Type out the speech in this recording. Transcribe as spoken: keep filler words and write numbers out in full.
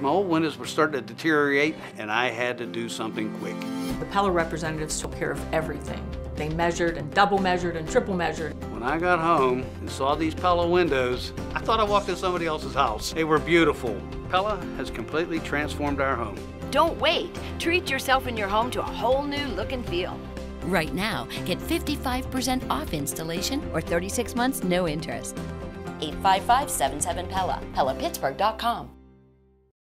My old windows were starting to deteriorate, and I had to do something quick. The Pella representatives took care of everything. They measured and double measured and triple measured. When I got home and saw these Pella windows, I thought I walked in somebody else's house. They were beautiful. Pella has completely transformed our home. Don't wait. Treat yourself and your home to a whole new look and feel. Right now, get fifty-five percent off installation or thirty-six months no interest. eight five five, seven seven, Pella, Pella Pittsburgh dot com.